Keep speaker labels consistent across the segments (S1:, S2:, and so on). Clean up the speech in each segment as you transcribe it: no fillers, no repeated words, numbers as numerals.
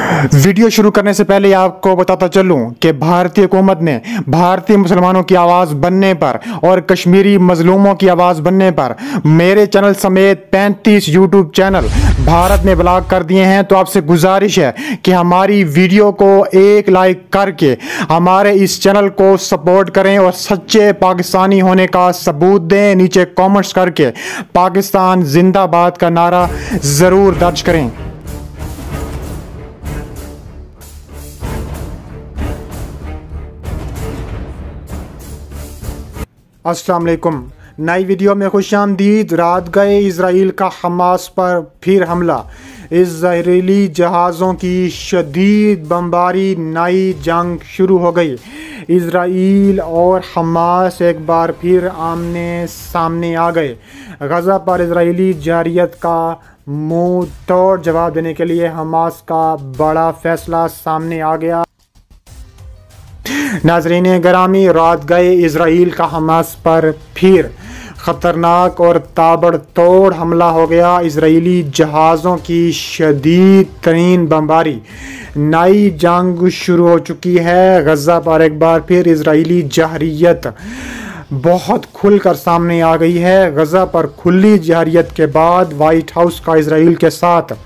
S1: Video शुरू करने से पहले आपको बताता चलूं कि भारतीय हुकूमत ने भारतीय मुसलमानों की आवाज़ बनने पर और कश्मीरी मजलूमों की आवाज़ बनने पर मेरे चैनल समेत 35 यूट्यूब चैनल भारत में ब्लॉक कर दिए हैं। तो आपसे गुजारिश है कि हमारी वीडियो को एक लाइक करके हमारे इस चैनल को सपोर्ट करें और सच्चे पाकिस्तानी होने का सबूत दें। नीचे कॉमेंट्स करके पाकिस्तान जिंदाबाद का नारा ज़रूर दर्ज करें। अस्सलाम वालेकुम। नई वीडियो में खुशामदीद। रात गए इसराइल का हमास पर फिर हमला, इजरायली जहाज़ों की शदीद बमबारी, नई जंग शुरू हो गई। इसराइल और हमास एक बार फिर आमने सामने आ गए। गज़ा पर इजरायली जारियत का मुंह तोड़ जवाब देने के लिए हमास का बड़ा फैसला सामने आ गया। नाज़रीन गिरामी, रात गए इसराइल का हमास पर फिर ख़तरनाक और ताबड़तोड़ हमला हो गया। इजरायली जहाज़ों की शदीद तरीन बमबारी, नई जंग शुरू हो चुकी है। गज़ा पर एक बार फिर इजरायली जहरियत बहुत खुलकर सामने आ गई है। गज़ा पर खुली जहरियत के बाद वाइट हाउस का इजराइल के साथ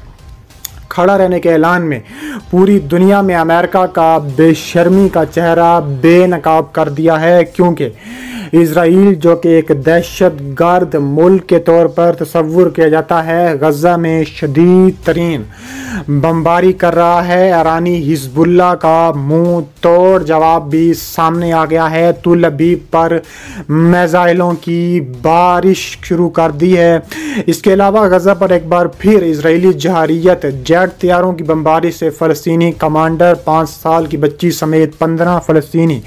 S1: खड़ा रहने के ऐलान में पूरी दुनिया में अमेरिका का बेशर्मी का चेहरा बेनकाब कर दिया है, क्योंकि इसराइल जो कि एक दहशत गर्द मुल्क के तौर पर तस्वुर किया जाता है, गज़ा में शदीद तरीन बमबारी कर रहा है। ईरानी हिजबुल्लाह का मुंह तोड़ जवाब भी सामने आ गया है। तुल अबीब पर मिसाइलों की बारिश शुरू कर दी है। इसके अलावा गज़ा पर एक बार फिर इजरायली जहारियत जेट तैयारों की बमबारी से फ़लस्तीनी कमांडर, 5 साल की बच्ची समेत 15 फ़लस्तीनी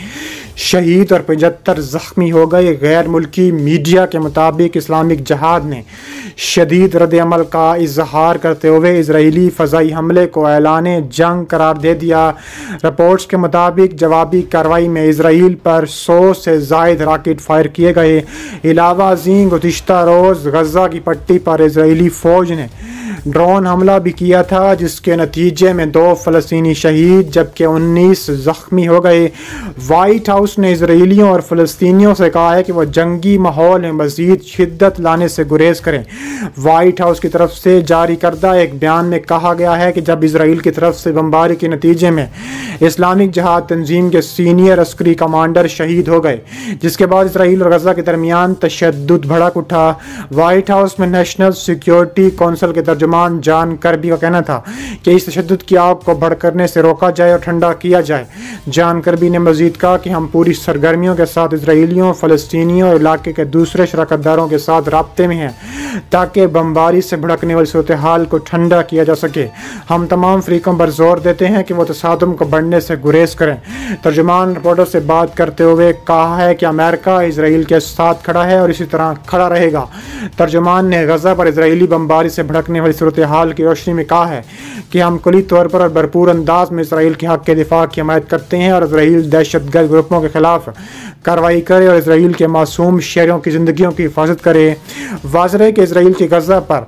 S1: शहीद और 75 ज़ख्मी हो गए। गैर मुल्की मीडिया के मुताबिक इस्लामिक जहाद ने शदीद रद्द-ए-अमल का इजहार करते हुए इजरायली फ़ज़ाई हमले को ऐलाने जंग करार दे दिया। रिपोर्ट्स के मुताबिक जवाबी कार्रवाई में इजराइल पर 100 से ज़ायद रॉकेट फायर किए गए। अलावा ज़ीं गुज़िश्ता रोज़ गज़ा की पट्टी पर इजरायली फ़ौज ने ड्रोन हमला भी किया था, जिसके नतीजे में 2 फ़लस्तीनी शहीद जबकि 19 ज़ख्मी हो गए। वाइट हाउस ने इजरायलियों और फ़लस्तीनियों से कहा है कि वह जंगी माहौल में मज़ीद शिद्दत लाने से गुरेज करें। वाइट हाउस की तरफ से जारी करदा एक बयान में कहा गया है कि जब इसराइल की तरफ से बमबारी के नतीजे में इस्लामिक जहाद तंजीम के सीनियर अस्करी कमांडर शहीद हो गए, जिसके बाद इसराइल और गज़ा के दरमियान तशद्दुद भड़क उठा। वाइट हाउस में नेशनल सिक्योरिटी कौंसिल के तर्जुमान जॉन कर्बी का कहना था कि इस तशद्दुद की आग को भड़कने से रोका जाए और ठंडा किया जाए। जॉन कर्बी ने मजीद कहा कि हम पूरी सरगर्मियों के साथ इसराइलियों, फ़लस्तीनियों और इलाके के दूसरे शराकतदारों के साथ राब्ते में हैं ताकि बमबारी से भड़कने वाली सूरत हाल को ठंडा किया जा सके। हम तमाम फरीकों पर जोर देते हैं कि वो तसादुम को बढ़ने से गुरेज करें। तर्जुमान रिपोर्टर से बात करते हुए कहा है कि अमेरिका इसराइल के साथ खड़ा है और इसी तरह खड़ा रहेगा। तर्जुमान ने गज़ा पर इसराइली बमबारी से भड़कने वाली सूरत हाल की रोशनी में कहा है कि हम कुली तौर पर और भरपूर अंदाज में इसराइल के हक़ के दिफा की हमायत करते हैं और इसराइल दहशतगर्द ग्रुपों के खिलाफ कार्रवाई करे और इसराइल के मासूम शहरियों की ज़िंदगियों की हिफाजत करे। वाज़ेह है कि इसराइल की गज़ा पर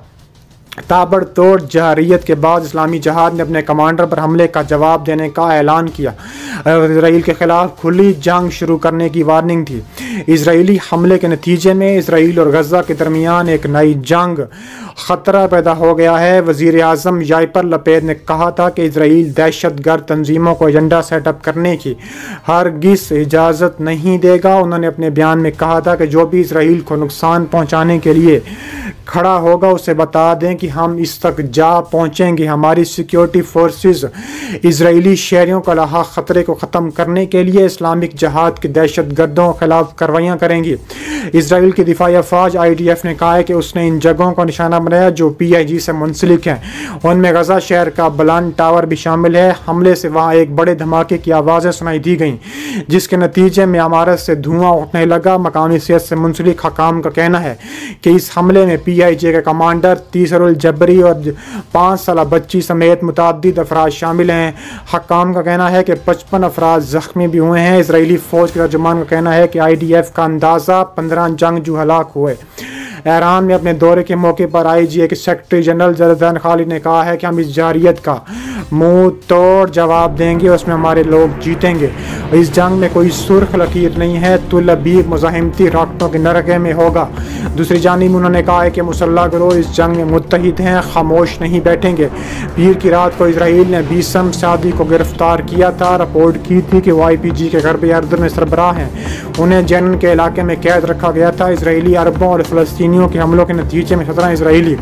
S1: ताबड़तोड़ जहारियत के बाद इस्लामी जहाद ने अपने कमांडर पर हमले का जवाब देने का ऐलान किया और इसराइल के खिलाफ खुली जंग शुरू करने की वार्निंग थी। इसराइली हमले के नतीजे में इसराइल और गज़ा के दरमियान एक नई जंग ख़तरा पैदा हो गया है। वज़ीर आज़म याइर लपेद ने कहा था कि इसराइल दहशत गर्द तंजीमों को एजेंडा सेटअप करने की हरगिज़ इजाज़त नहीं देगा। उन्होंने अपने बयान में कहा था कि जो भी इसराइल को नुकसान पहुँचाने के लिए खड़ा होगा उसे बता दें कि हम इस तक जा पहुंचेंगे। हमारी सिक्योरिटी फोर्सेस इजरायली शहरियों का लाहा ख़तरे को ख़त्म करने के लिए इस्लामिक जहाद के दहशत गर्दों के खिलाफ कार्रवाइयाँ करेंगी। इसराइल की दिफाई अफवाज IDF ने कहा है कि उसने इन जगहों का निशाना बनाया जो PIG से मुंसलिक हैं। उनमें गज़ा शहर का बलान टावर भी शामिल है। हमले से वहाँ एक बड़े धमाके की आवाज़ें सुनाई दी गईं, जिसके नतीजे में इमारत से धुआं उठने लगा। मकामी सेहत से मुंसलिक हकाम का कहना है कि इस हमले में PIG के कमांडर तीसरुल जबरी और 5 साल बच्ची समेत मुतअद्दिद अफराद शामिल हैं। हकाम का कहना है कि 55 अफराद ज़ख्मी भी हुए हैं। इसराइली फ़ौज के तर्जुमान का कहना है कि IDF का अंदाज़ा 15 जंगजू हलाक हुए। ईरान में अपने दौरे के मौके पर IGA के सेक्रेटरी जनरल जरदान खालिद ने कहा है कि हम इस जारियत का मुंह तोड़ जवाब देंगे, उसमें हमारे लोग जीतेंगे। इस जंग में कोई सुर्ख लकीर नहीं है, तुल अबीब मुज़ाहिमती रॉकेटों के नरगे में होगा। दूसरी जानिब उन्होंने कहा है कि मुसल्लह गिरोह इस जंग में मुत्तहिद हैं, खामोश नहीं बैठेंगे। पीर की रात को इसराइल ने बीसम सादी को गिरफ्तार किया था। रिपोर्ट की थी कि वो IPG के गरबी अर्दन में सरबराह हैं, उन्हें जैनन के इलाके में कैद रखा गया था। इसराइली अरबों और फ़लस्तीनियों के हमलों के नतीजे में 17 इसराइली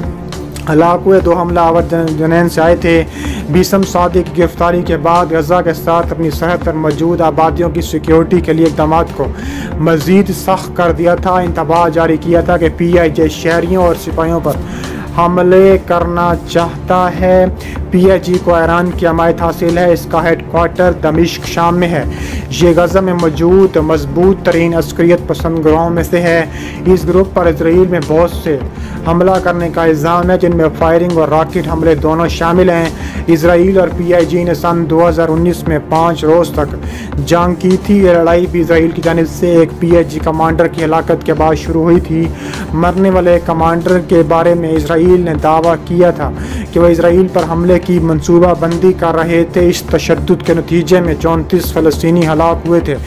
S1: हलाक हुए। 2 हमलावर जनैन से आए थे। बीसम सादी की गिरफ्तारी के बाद गजा के साथ अपनी सरहद पर मौजूद आबादियों की सिक्योरिटी के लिए इक़दाम को मज़ीद सख्त कर दिया था। इंतबाह जारी किया था कि PIJ शहरियों और सिपाहियों पर हमले करना चाहता है। PIG को ईरान की हमायत हासिल है, इसका हेडक्वार्टर दमिश्क शाम में है। ये गजा में मौजूद मजबूत तरीन अस्करियत पसंद ग्रोहों में से है। इस ग्रुप पर इसराइल में बहुत से हमला करने का इल्ज़ाम है, जिनमें फायरिंग और रॉकेट हमले दोनों शामिल हैं। इसराइल और PIG ने सन 2019 में 5 रोज़ तक जंग की थी। ये लड़ाई भी इसराइल की जानिब से एक PIG कमांडर की हलाकत के बाद शुरू हुई थी। मरने वाले कमांडर के बारे में इसराइल ने दावा किया था कि वह इसराइल पर हमले की मंसूबाबंदी कर रहे थे। इस तशद्दुद के नतीजे में 34 फ़लस्तीनी हलाक हुए थे,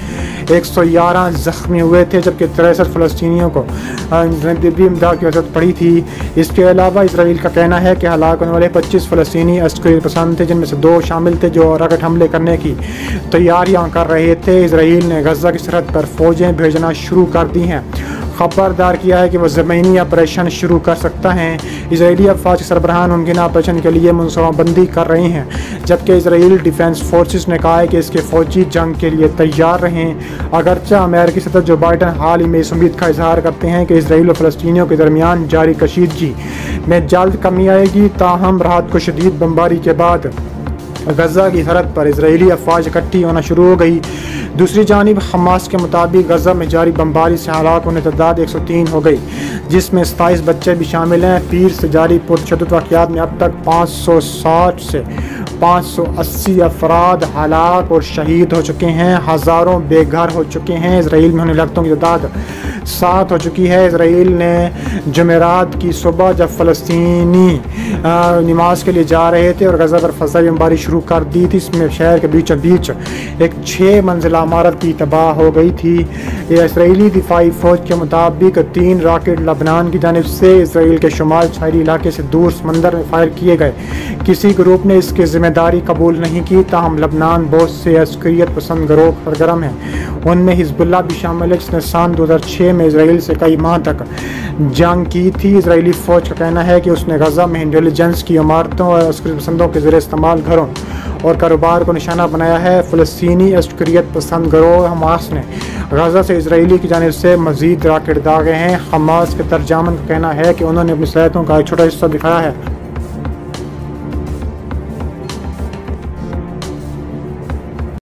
S1: 111 ज़ख्मी हुए थे, जबकि 63 फ़लस्तीनियों को इमदाद की जरूरत पड़ी थी। इसके अलावा इसराइल का कहना है कि हलाक होने वाले 25 फ़लस्तीनी अस्करी पसंद थे, जिनमें से 2 शामिल थे जो रॉकेट हमले करने की तैयारियां कर रहे थे। इसराइल ने गजा की सरहद पर फ़ौजें भेजना शुरू कर दी हैं। खबरदार किया है कि वह ज़मीनी ऑपरेशन शुरू कर सकता है। इसराइली अफवाज के सरबराहान मुमकिन ऑपरेशन के लिए मनसूबाबंदी कर रहे हैं, जबकि इसराइल डिफेंस फोर्सेस ने कहा है कि इसके फौजी जंग के लिए तैयार रहें। अगरचा अमेरिकी सदर जो बाइडन हाल ही में इस उम्मीद का इजहार करते हैं कि इसराइल और फ़लस्तीनियों के दरमियान जारी कशीदगी में जल्द कमी आएगी, ताहम रात को शदीद बमबारी के बाद गजा की सरहद पर इसराइली अफवाज इकट्ठी होना शुरू हो गई। दूसरी जानिब हमास के मुताबिक गजा में जारी बमबारी से हलाक होने की तादाद 103 हो गई, जिसमें 27 बच्चे भी शामिल हैं। पीर से जारी पुरतशद्दुद वाक़यात में अब तक 560 से 580 अफराद हलाक और शहीद हो चुके हैं, हज़ारों बेघर हो चुके हैं। इसराइल में होने लगतों की तादाद 7 हो चुकी है। इसराइल ने जुमेरात की सुबह जब फ़लस्तीनी नमाज के लिए जा रहे थे और गजा पर फ़ज़ाई बमबारी शुरू कर दी थी, इसमें शहर के बीचों बीच एक 6 मंजिला इमारत की तबाह हो गई थी। इसराइली दिफाई फ़ौज के मुताबिक 3 रॉकेट लबनान की जानिब से इसराइल के शुमाल शहरी इलाके से दूर समंदर में फायर किए गए। किसी ग्रुप ने इसकी जिम्मेदारी कबूल नहीं की, ताहम लबनान बहुत से अस्करियत पसंद गिरोह सरगर्म हैं। उनमें हिजबुल्लाह भी शामिल है, जिसने सन 2006 में इसराइल से कई माह तक जंग की थी। इसराइली फ़ौज का कहना है कि उसने गजा में इंटेलिजेंस की इमारतों और अस्करी पसंदों के ज़रिए इस्तेमाल घरों और कारोबार को निशाना बनाया है। फ़लस्तीनी अस्करियत पसंद गिरोह हमास ने गजा से इसराइली की जानिब से मज़ीद रॉकेट दागे हैं। हमास के तर्जमान का कहना है कि उन्होंने अपनी सलाहियतों का एक छोटा हिस्सा दिखाया है।